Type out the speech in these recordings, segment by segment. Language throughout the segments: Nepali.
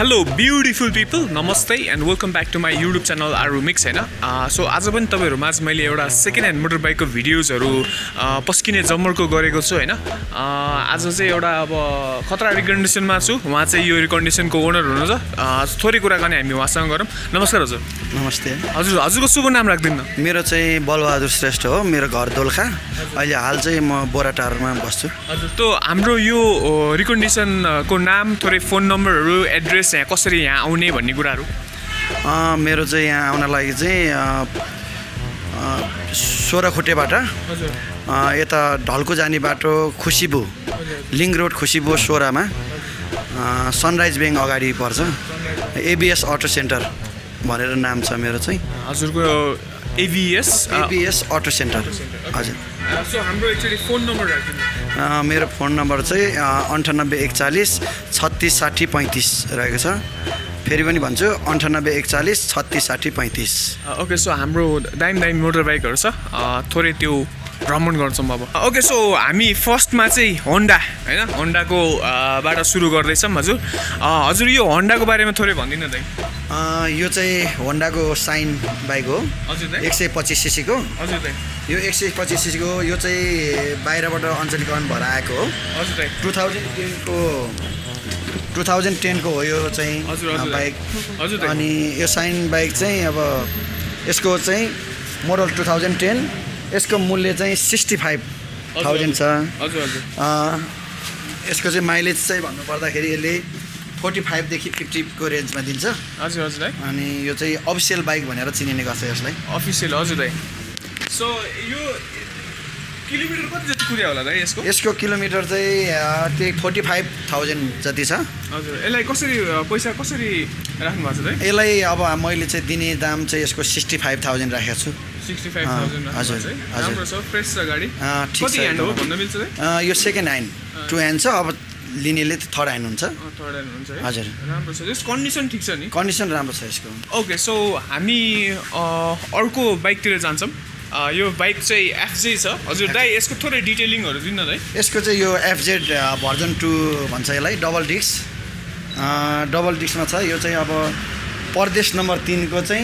Hello beautiful people, namaste and welcome back to my YouTube channel Aru Mix हैन सो आज पनि तपाईहरु माझ मैले एउटा सेकेन्ड ह्यान्ड मोटर बाइकको भिडियोजहरु पस्किने जम्मरको गरेको छु हैन आज चाहिँ एउटा अब खतरा रिकन्डिसनमा छु उहाँ चाहिँ यो रिकन्डिसनको ओनर हुनुहुन्छ थोरै कुराकानी हामी उहाँसँग गरौँ नमस्कार हजुर नमस्ते हजुरको शुभ नाम राख्दिनु न मेरो चाहिँ बलबहादुर श्रेष्ठ हो मेरो घर दोलखा अहिले हाल चाहिँ म बोराटारमा बस्छु हजुर त हाम्रो यो रिकन्डिसनको नाम थोरै फोन नम्बरहरु एड्रेस यहाँ कसरी यहाँ आउने भन्ने कुराहरु मेरो चाहिँ यहाँ आउन लागि चाहिँ 16 खुटेबाट यता ढल्को जाने बाटो खुसीबु लिङ्क रोड खुसीबु 16 मा सनराइज बैंक अगाडि पर्छ एबीएस अटो सेन्टर भनेर नाम छ मेरो चाहिँ हजुरको एबीएस अटो सेन्टर हजुर सो हाम्रो एक्चुअली फोन नम्बर राख्दिनु मेरो फोन नम्बर चाहिँ 9841 36 60 35 रहेको छ फेरि पनि भन्छु 9841 36 60 35 ओके सो हाम्रो दाइम मोटर बाइकहरु छ थोरै त्यो भ्रमण गर्छौं अब ओके सो हामी फर्स्टमा चाहिँ होन्डा हैन होन्डाको बाट सुरु गर्दैछौं हजुर यो होन्डाको बारेमा थोरै भनिदिनु न दाइ यो चाहिँ होन्डाको साइन बाइक हो हजुर दाइ 125 सीसी को हजुर दाइ यो 125 सीसी को यो चाहिँ बाहिरबाट अञ्चलीकरण भएर आएको हो हजुर दाइ 2010 को हो यो चाहिँ बाइक अनि यो साइन बाइक चाहिँ अब यसको चाहिँ मोडल 2010 यसको मूल्य चाहिँ 65,000 छ हजुर यसको चाहिँ माइलेज चाहिँ भन्नु पर्दाखेरि यसले 45 देखि 50 को रेन्जमा दिन्छ हजुर दाइ अनि यो चाहिँ अफिसियल बाइक भनेर चिनिने गर्छ यसलाई अफिसियल हजुर दाइ सो यो किलोमिटर कति जति कुद्यो होला दाइ यसको किलोमिटर चाहिँ त्यही 45,000 जति छ हजुर यसलाई कसरी पैसा कसरी राख्नु भएको छ दाइ यसलाई अब मैले चाहिँ दिने दाम चाहिँ यसको 65,000 राखेको छु 65,000 हजुर राम्रो छ फ्रेस छ गाडी कति ह्यान्ड हो भन्न मिल्छ दाइ यो सेकेन्ड ह्यान्ड 2 ह्यान्ड छ अब लिनेले थर्ड ह्यान्ड हुन्छ थर्ड ह्यान्ड हुन्छ है हजुर राम्रो छ यसको कन्डिसन ठीक छ नि कन्डिसन राम्रो छ यसको ओके सो हामी अर्को बाइकतिर जान्छौँ यो बाइक चाहिँ एफजे छ हजुर दाइ यसको थोरै डिटेलिङहरु दिनु न दाइ यसको चाहिँ यो एफजेड भर्जन 2 भन्छ यसलाई डबल डिस्कमा छ यो चाहिँ अब प्रदेश नम्बर 3 को चाहिँ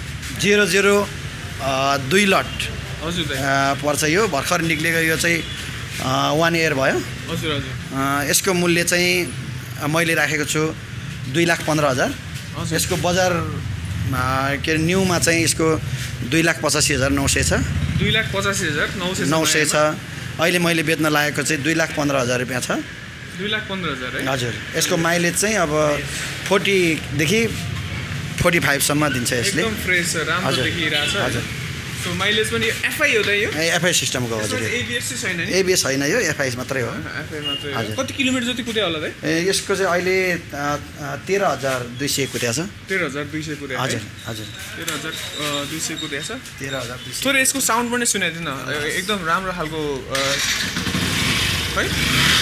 002 लट हजुर दाइ पर्छ यो भर्खर निक्लेको यो चाहिँ 1 इयर भयो हजुर यसको मूल्य चाहिँ मैले राखेको छु 2,15,000 यसको बजार के अरे न्यूमा चाहिँ यसको 2,85,900 छ 2,85,900 छ अहिले मैले बेच्न लागेको चाहिँ 2,15,000 रुपैयाँ छ 2,15,000 है हजुर यसको माइलेज चाहिँ अब 40 देखि 45 सम्म दिन्छ यसले एकदम फ्रेस राम्रो देखिरहेछ हजुर सो माइलेज पनि एफआई हो दाइ यो एफआई सिस्टमको हजुर एबीएस चाहिँ छैन नि एबीएस हैन यो एफआई मात्रै हो एफआई मात्रै हो कति किलोमिटर जति कुद्यो होला दाइ यसको चाहिँ अहिले 13,200 कुद्या छ 13,200 कुद्या हजुर 13,200 कुद्या छ 13,200 थोरै यसको साउन्ड पनि सुनाइदिनु एकदम राम्रो खालको है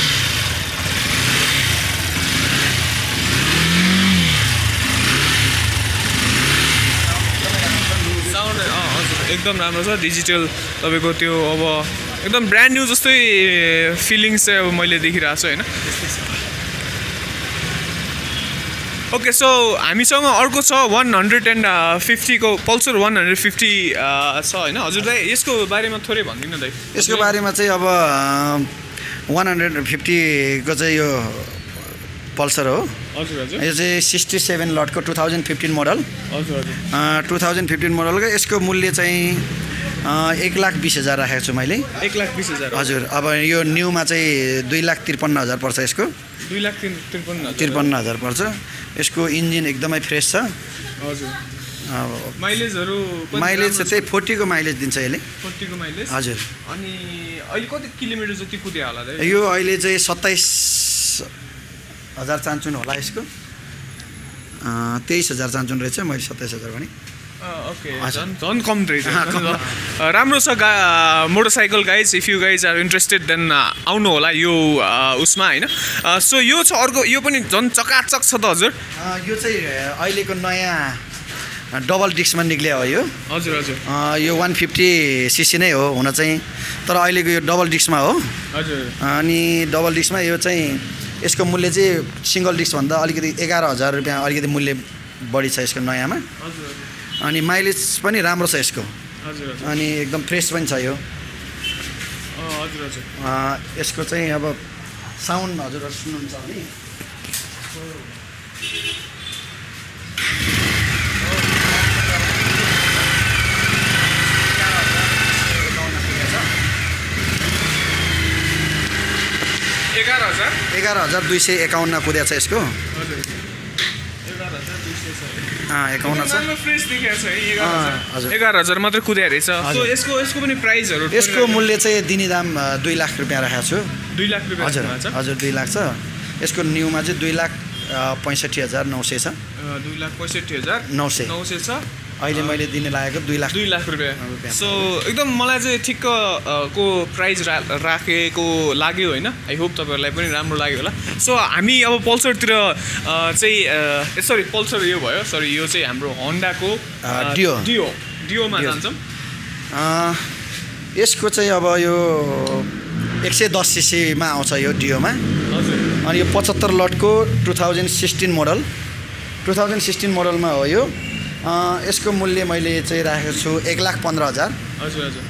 एकदम राम्रो छ डिजिटल तपाईको त्यो अब एकदम ब्रान्ड न्यू जस्तै फिलिङ्स चाहिँ अब मैले देखिरहेको छु हैन ओके सो हामीसँग अर्को छ 150 को पल्सर 150 छ हैन हजुर दाइ यसको बारेमा थोरै भनिदिनु दाइ यसको बारेमा चाहिँ अब 150 को चाहिँ यो पल्सर हो हजुर यो चाहिँ 67 लटको 2015 मोडल हजुर 2015 मोडलको यसको मूल्य चाहिँ 1,20,000 राखेको छु मैले 1,20,000 हजुर अब यो न्यूमा चाहिँ 2,53,000 पर्छ यसको 2,53,000 पर्छ यसको इन्जिन एकदमै फ्रेस छ हजुर माइलेज चाहिँ त्यही 40 को माइलेज दिन्छ यसले 40 को माइलेज हजुर अनि अहिले कति किलोमिटर जति कुद्यो होला दाइ यो अहिले चाहिँ 27,000 चान्चुन होला यसको 23,000 चान्चुन रहेछ मैले 27,000 भने ओके झन् कम रहेछ राम्रो छ motorcycle guys if you guys are interested then आउनु होला यो उसमा हैन सो यो छ अर्को यो पनि झन् चकाचक छ त हजुर यो चाहिँ अहिलेको नयाँ डबल डिस्कमा निक्ले हो यो हजुर हजुर यो 150 सीसी नै हो हुन चाहिँ तर अहिलेको यो डबल डिस्कमा हो हजुर अनि डबल डिस्कमा यो चाहिँ यसको मूल्य चाहिँ सिङ्गल डिस्कभन्दा अलिकति 11,000 रुपियाँ अलिकति मूल्य बढी छ यसको नयाँमा। अनि माइलेज पनि राम्रो छ यसको, अनि एकदम फ्रेस पनि छ यो। यसको चाहिँ अब साउन्ड हजुरहरू सुन्नुहुन्छ भने $11,000 11,251 कुदेको छ यसको। 51 छ। 11,000 मात्र कुद्या रहेछ। सो यसको पनि प्राइसहरु यसको मूल्य चाहिँ दिने दाम 2 लाख रुपियाँ राखेको छु। 2 लाख रुपियाँ हजुर 2 लाख छ। यसको न्यूमा चाहिँ 2,65,900 छ। 2,65,900 छ। अहिले मैले दिने लागेको 2 लाख रुपियाँ। सो एकदम मलाई चाहिँ ठिक्क को प्राइस राखेको लाग्यो होइन। आई होप तपाईँहरूलाई पनि राम्रो लाग्यो होला। सो हामी अब पल्सरतिर चाहिँ सरी पल्सर यो भयो, सरी यो चाहिँ हाम्रो होन्डाको डियोमा जान्छौँ। यसको चाहिँ अब यो 110 सीसीमा आउँछ यो डियोमा। हजुर। अनि यो 75 लटको 2016 मोडलमा हो यो। यसको मूल्य मैले चाहिँ राखेको छु 1,15,000। हजुर हजुर।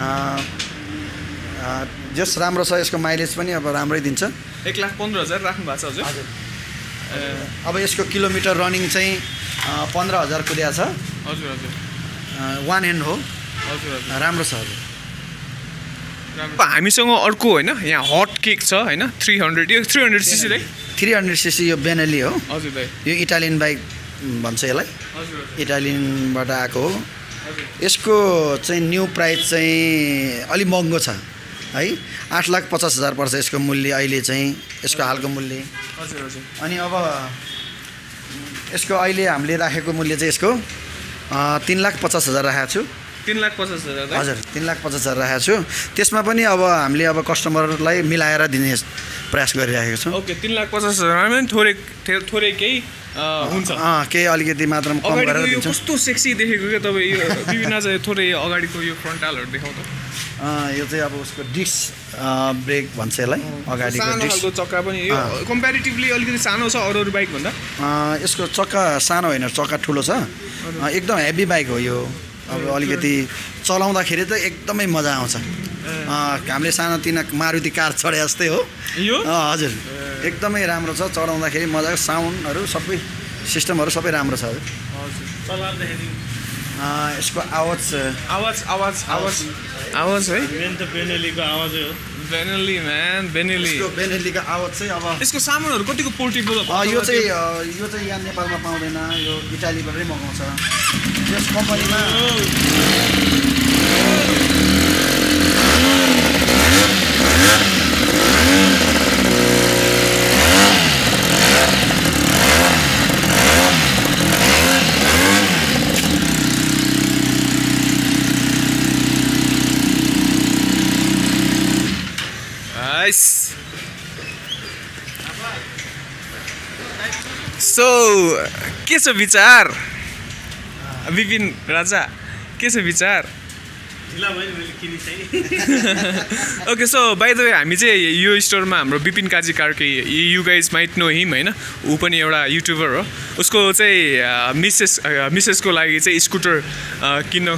जस राम्रो छ, यसको माइलेज पनि अब राम्रै दिन्छ। 1,15,000 राख्नु भएको छ हजुर। अब यसको किलोमिटर रनिङ चाहिँ 15,000 कुदेको छ। हजुर हजुर। 1 ह्यान्ड हो। हजुर हजुर। राम्रो छ हजुर। हामीसँग अर्को होइन यहाँ हट केक छ होइन 300 यो 300 सीसी है। 300 सीसी यो बेनेली हो। हजुर भाइ। यो इटालियन बाइक भन्छ यसलाई। इटालियनबाट आएको हो। यसको चाहिँ न्यू प्राइस चाहिँ अलि महँगो छ है। 8,50,000 पर्छ यसको मूल्य अहिले चाहिँ, यसको हालको मूल्य। हजुर हजुर। अनि अब यसको अहिले हामीले राखेको मूल्य चाहिँ यसको 3,50,000 राखेको छु। 3,50,000 हजुर 3,50,000 राखेको छु। त्यसमा पनि अब हामीले अब कस्टमरलाई मिलाएर दिने प्रयास गरिरहेको छौँ। ओके 3,50,000 मा थोरै केही हुन्छ। केही अलिकति मात्रामा कम गरेर दिन्छौँ। कस्तो सेक्सी देखेको क्या तपाईँ यो विभिन्न चाहिँ थोरै अगाडिको यो फ्रन्टालहरू देखाउँछ। यो चाहिँ अब उसको डिस्क ब्रेक भन्छ यसलाई। अगाडिको डिस्क चक्का पनि यो कम्प्यारिटिभली अलिकति सानो छ अरू बाइक भन्दा। यसको चक्का सानो होइन, चक्का ठुलो छ। एकदम हेभी बाइक हो यो। अब अलिकति चलाउँदाखेरि त एकदमै मजा आउँछ। हामीले सानोतिना मारुति कार चढे जस्तै हो यो। हजुर एकदमै राम्रो छ, चलाउँदाखेरि मजाको साउन्डहरू सबै सिस्टमहरू सबै राम्रो छ हजुर। यसको आवाज है मेन त बेनेलीको आवाजै हो। बेनेलीको आवाज चाहिँ अब यसको सामानहरू कतिको पोर्टेबल यो चाहिँ यहाँ नेपालमा पाउँदैन, यो इटालीबाटै मगाउँछ। यस कम्पनीमा सो के छ विचार विपिन राजा, के छ विचार? Okay so by the way हामी चाहिँ यो स्टोरमा हाम्रो Bipin Kaji Karki, you guys might know him होइन। ऊ पनि एउटा युट्युबर हो। उसको चाहिँ मिसेसको लागि चाहिँ स्कुटर किन्न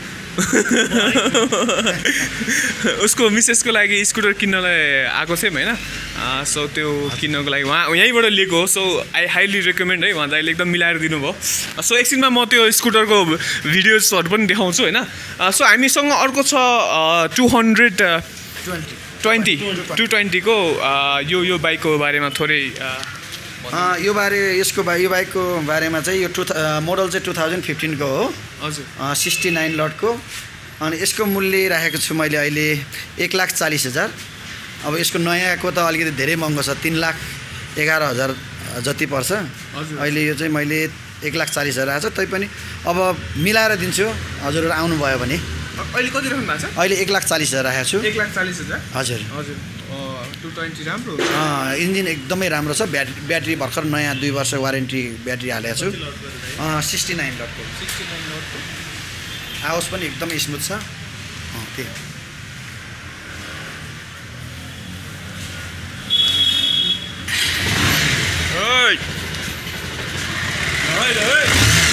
उसको मिसेसको लागि स्कुटर किन्नलाई आएको थियौँ होइन। सो त्यो किन्नको लागि उहाँ यहीँबाट लिएको हो। सो आई हाइली रेकमेन्ड है, उहाँ दाइले एकदम मिलाएर दिनुभयो। सो एकछिनमा म त्यो स्कुटरको भिडियोजहरू पनि देखाउँछु होइन। सो हामीसँग अर्को छ 220 को यो बाइकको बारेमा थोरै यो बाइकको बारेमा चाहिँ यो मोडल चाहिँ 2015 को हो। हजुर 69 लटको। अनि यसको मूल्य राखेको छु मैले अहिले 1,40,000। अब यसको नयाँको त अलिकति धेरै महँगो छ, 3,11,000 जति पर्छ। अहिले यो चाहिँ मैले 1,40,000 राखेको छु। तैपनि अब मिलाएर दिन्छु हजुरहरू आउनुभयो भने। अहिले कति राख्नु भएको छ? अहिले 1,40,000 राखेको छु। 1,40,000 हजुर हजुर। 220 राम्रो इन्जिन एकदमै राम्रो छ। ब्याट्री भर्खर नयाँ 2 वर्ष वारेन्टी ब्याट्री हालेको छु। 69 लटको आवाज पनि एकदमै स्मुथ छ। त्यही ओइ ओइ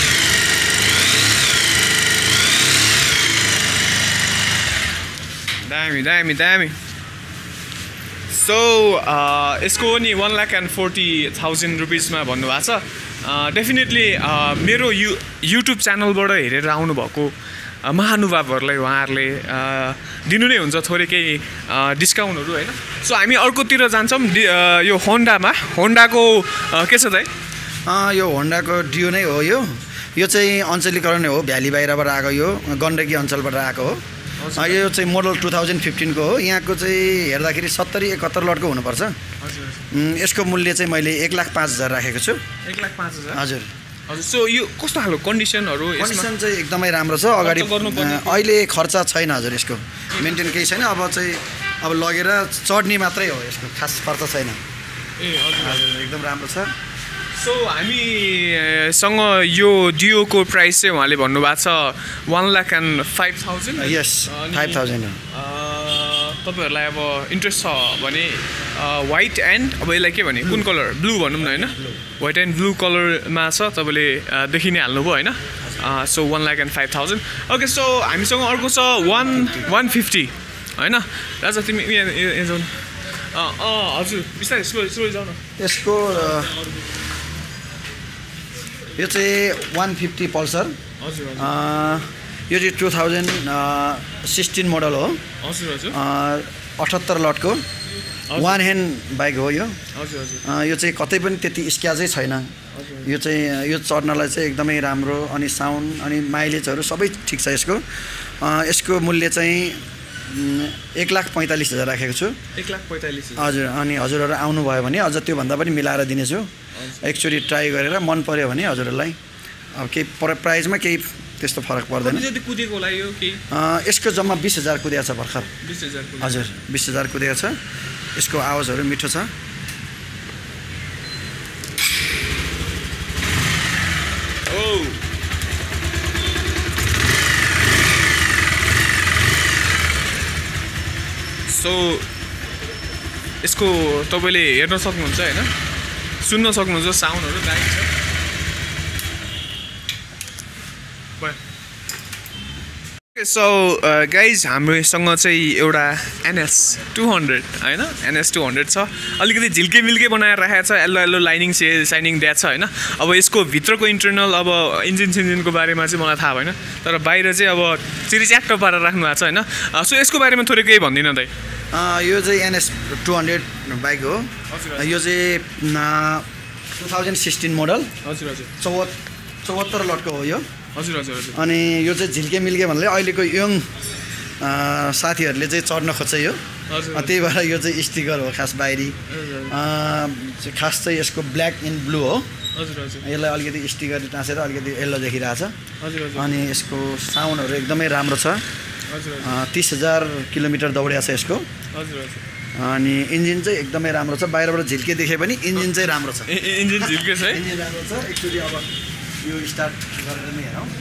दामी सो यसको नि 1,40,000 रुपिसमा भन्नुभएको छ डेफिनेटली मेरो युट्युब च्यानलबाट हेरेर आउनुभएको महानुभावहरूलाई उहाँहरूले दिनु नै हुन्छ थोरै केही डिस्काउन्टहरू होइन सो हामी अर्कोतिर जान्छौँ यो होन्डाको के छ दाइ यो होन्डाको डियो नै हो यो चाहिँ अञ्चलीकरण हो भ्याली बाहिरबाट आएको यो गण्डकी अञ्चलबाट आएको हो यो चाहिँ मोडल 2015 को हो यहाँको चाहिँ हेर्दाखेरि 70-71 लटको हुनुपर्छ यसको मूल्य चाहिँ मैले 1,05,000 राखेको छु 1,05,000 हजुर सो यो कस्तो खालको कन्डिसनहरू कन्डिसन चाहिँ एकदमै राम्रो छ अगाडि अहिले खर्च छैन हजुर यसको मेन्टेन केही छैन अब लगेर चढ्ने मात्रै हो यसको खास खर्च छैन ए हजुर एकदम राम्रो छ सो हामीसँग यो डियोको प्राइस चाहिँ उहाँले भन्नुभएको छ 1,05,000 यस 5,000 तपाईँहरूलाई अब इन्ट्रेस्ट छ भने व्हाइट एन्ड अब यसलाई के भने कुन कलर ब्लू भनौँ न होइन व्हाइट एन्ड ब्लू कलरमा छ तपाईँले देखि नै हाल्नुभयो होइन सो 1,05,000 ओके सो हामीसँग अर्को छ 150 होइन राजा तिमी जाउँ हजुर बिस्तारै स्लो जाउँ न यसको यो चाहिँ 150 पल्सर यो चाहिँ 2016 मोडल हो 78 लटको वान ह्यान्ड बाइक हो यो चाहिँ कतै पनि त्यति स्क्याचै छैन यो चाहिँ यो चढ्नलाई चाहिँ एकदमै राम्रो अनि साउन्ड अनि माइलेजहरू सबै ठिक छ यसको मूल्य चाहिँ 1,45,000 राखेको छु 1,45,000 हजुर अनि हजुरहरू आउनुभयो भने अझ त्योभन्दा पनि मिलाएर दिनेछु एकचोटि ट्राई गरेर मन पर्यो भने हजुरहरूलाई अब केही प्राइजमा केही त्यस्तो फरक पर्दैन यसको जम्मा 20,000 कुदेको छ भर्खर 20,000 हजुर 20,000 कुदेको छ यसको आवाजहरू मिठो छ सो यसको तपाईँले हेर्न सक्नुहुन्छ होइन सुन्न सक्नुहुन्छ साउन्डहरू दामी छ सो गाइज हाम्रोसँग चाहिँ एउटा NS 200 होइन NS 200 छ अलिकति झिल्के मिल्के बनाएर राखेको छ येल्लो लाइनिङ साइनिङ दिएको छ होइन अब यसको भित्रको इन्टरनल अब इन्जिनको बारेमा चाहिँ मलाई थाहा भएन तर बाहिर चाहिँ अब चिरिच्याट्ट पारेर राख्नु भएको छ होइन सो यसको बारेमा थोरै केही भन्दिनँ दाइ यो चाहिँ NS 200 बाइक हो यो चाहिँ 2016 मोडल हजुर 74 लटको हो यो हजुर अनि यो चाहिँ झिल्के मिल्के भन्नाले अहिलेको यङ साथीहरूले चाहिँ चढ्न खोज्छ यो त्यही भएर यो चाहिँ स्टिकर हो खास बाहिरी खास चाहिँ यसको ब्ल्याक एन्ड ब्लू हो यसलाई अलिकति स्टिकर टाँसेर अलिकति येल्लो देखिरहेछ अनि यसको साउन्डहरू एकदमै राम्रो छ 30,000 किलोमिटर दौडिएको छ यसको अनि इन्जिन चाहिँ एकदमै राम्रो छ बाहिरबाट झिल्के देखे पनि इन्जिन चाहिँ राम्रो छ इन्जिन झिल्के छ इन्जिन राम्रो छ एक्चुअली अब यो स्टार्ट गरेर नै हेरौँ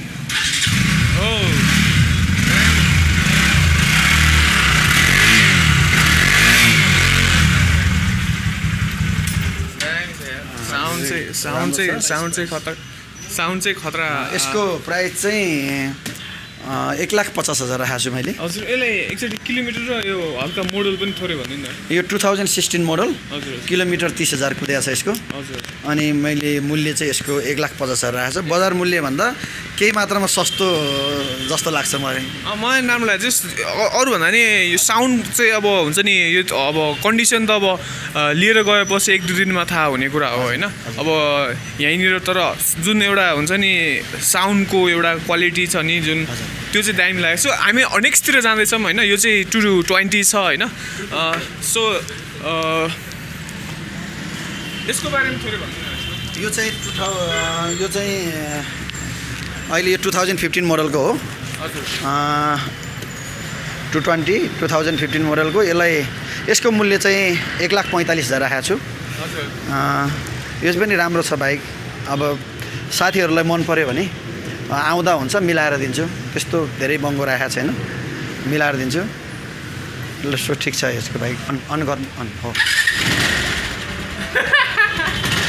साउन्ड चाहिँ खतरा यसको प्राइस चाहिँ 1,50,000 राखेको छु मैले हजुर यसलाई एकचोटि किलोमिटर र यो हल्का मोडल पनि थोरै भनिदिनु न यो 2016 मोडल किलोमिटर 30,000 कुदेको छ यसको अनि मैले मूल्य चाहिँ यसको 1,50,000 राखेको छु बजार मूल्यभन्दा केही मात्रामा सस्तो जस्तो लाग्छ मलाई राम्रो लाग्छ अरूभन्दा नि यो साउन्ड चाहिँ अब हुन्छ नि यो अब कन्डिसन त अब लिएर गएपछि 1-2 दिनमा थाहा हुने कुरा हो होइन अब यहीँनिर तर जुन एउटा हुन्छ नि साउन्डको एउटा क्वालिटी छ नि जुन त्यो चाहिँ दामी लाग्यो सो हामी नेक्स्टतिर जाँदैछौँ होइन यो चाहिँ 220 छ होइन सो यसको बारेमा थोरै भन्नु यो चाहिँ अहिले यो 2015 मोडलको हो 2015 मोडलको यसको मूल्य चाहिँ 1,45,000 राखेको छु यो पनि राम्रो छ बाइक अब साथीहरूलाई मन पर्यो भने आउँदा हुन्छ मिलाएर दिन्छु त्यस्तो धेरै महँगो राखेको छैन मिलाएर दिन्छु ल सो ठिक छ यसको बाइक अन हो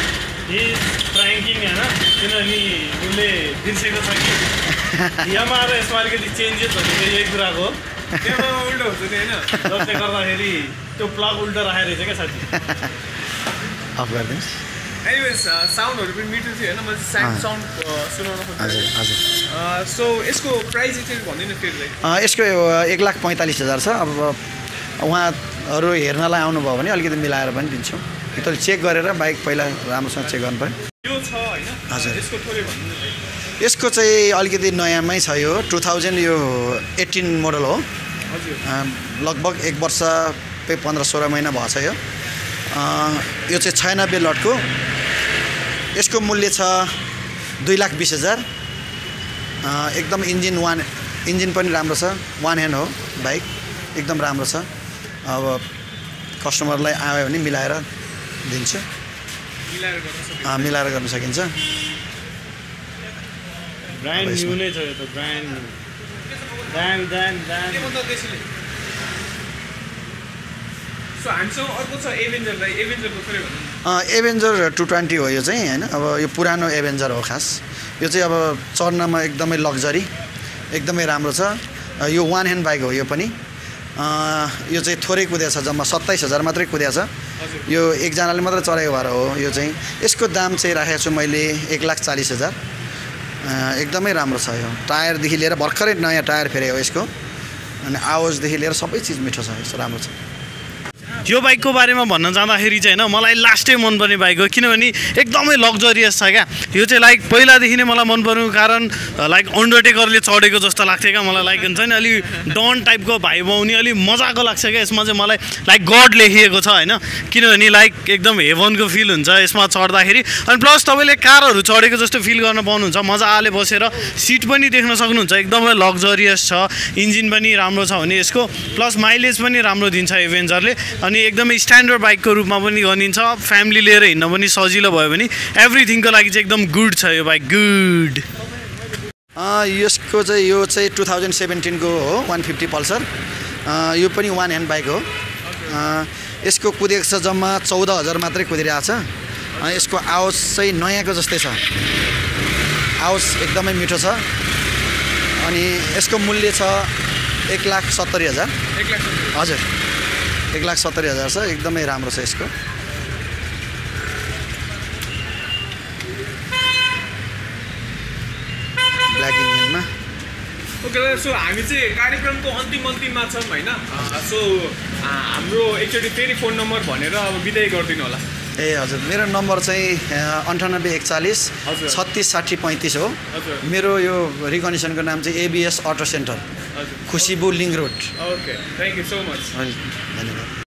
फ्र्याङ्किङ होइन किनभने उसले बिर्सेको छ कि यहाँ आएर यसमा अलिकति चेन्जेसहरू चाहिँ यही कुराको हो क्यामेरामा उल्टो हुन्छ नि होइन जसले गर्दाखेरि त्यो प्लग उल्टो राखेर रहेछ क्या साथी अफ गरिदिनुहोस् एनिवेज साउन्डहरू पनि मिठो थियो होइन मैले साउन्ड सुनाउन हजुर खोजेँ हजुर सो यसको प्राइस चाहिँ भन्दिनँ फेरि यसको 1,45,000 छ। अब उहाँहरू हेर्नलाई आउनुभयो भने अलिकति मिलाएर पनि दिन्छौँ। एकतालि चेक गरेर बाइक पहिला राम्रोसँग चेक गर्नु पऱ्यो। यो छ होइन हजुर। यसको थोरै भन्नु यसको चाहिँ अलिकति नयाँमै छ। यो 2018 मोडल हो। हजुर लगभग 1 वर्ष 15-16 महिना भएको छ। यो चाहिँ 96 लटको। यसको मूल्य छ 2,20,000। एकदम इन्जिन पनि राम्रो छ। 1 ह्यान्ड हो बाइक, एकदम राम्रो छ। अब कस्टमरलाई आयो भने मिलाएर दिन्छु, मिलाएर गर्न सकिन्छ। ब्रान्ड न्यू नै छ यो त, ब्रान्ड न्यू। सो हामीसँग अर्को छ एभेन्जरलाई, एभेन्जरको थोरै भन्नु एभेन्जर 220 हो यो चाहिँ होइन। अब यो पुरानो एभेन्जर हो खास। यो चाहिँ अब चढ्नमा एकदमै लग्जरी, एकदमै राम्रो छ। यो 1 ह्यान्ड बाइक हो। यो पनि यो चाहिँ थोरै कुदेको छ, जम्मा 27,000 मात्रै कुदेको छ। यो एकजनाले मात्रै चढेको भएर हो। यो चाहिँ यसको दाम चाहिँ राखेको छु मैले 1,40,000। एकदमै राम्रो छ। यो टायरदेखि लिएर भर्खरै नयाँ टायर फेरेको हो यसको, अनि आवाजदेखि लिएर सबै चिज मिठो छ, यस्तो राम्रो छ। यो बाइकको बारेमा भन्न जाँदाखेरि चाहिँ होइन मलाई लास्टै मनपर्ने बाइक हो, किनभने एकदमै लग्जरियस छ क्या। यो चाहिँ लाइक पहिलादेखि नै मलाई मन पर्नुको कारण लाइक अन्डरटेकरले चढेको जस्तो लाग्थ्यो क्या मलाई। लाइक हुन्छ नि अलि डन टाइपको भाइब आउने, अलि मजाको लाग्छ क्या यसमा चाहिँ मलाई। लाइक गड लेखिएको छ होइन, किनभने लाइक एकदम हेभनको फिल हुन्छ यसमा चढ्दाखेरि। अनि प्लस तपाईँले कारहरू चढेको जस्तो फिल गर्न पाउनुहुन्छ। मजाले बसेर सिट पनि देख्न सक्नुहुन्छ, एकदमै लग्जरियस छ। इन्जिन पनि राम्रो छ भने यसको, प्लस माइलेज पनि राम्रो दिन्छ एभेन्जरले। अनि एकदमै स्ट्यान्डर्ड बाइकको रूपमा पनि गनिन्छ। फ्यामिली लिएर हिँड्न पनि सजिलो भयो भने एभ्रिथिङको लागि चाहिँ एकदम गुड छ यो बाइक, गुड। यसको चाहिँ यो चाहिँ 2017 को हो 150 पल्सर। यो पनि 1 ह्यान्ड बाइक हो। यसको कुदेको छ जम्मा 14,000 मात्रै कुदिरहेको छ। यसको आवाज चाहिँ नयाँको जस्तै छ, आवाज एकदमै मिठो छ। अनि यसको मूल्य छ 1,70,000। हजुर 1,70,000 छ। एकदमै राम्रो छ यसको। ब्ल्याक इन्जिनमा। ओके सो हामी चाहिँ कार्यक्रमको अन्तिममा छौँ होइन। सो हाम्रो एकचोटि फेरि फोन नम्बर भनेर अब बिदाई गरिदिनु होला। ए हजुर, मेरो नम्बर चाहिँ 98 140 हजुर। 36 60 35 हो। हजुर। मेरो यो रिकन्डिसनको नाम चाहिँ ABS अटो सेन्टर, हजुर। Khusibu link road. Okay, thank you so much. धन्यवाद।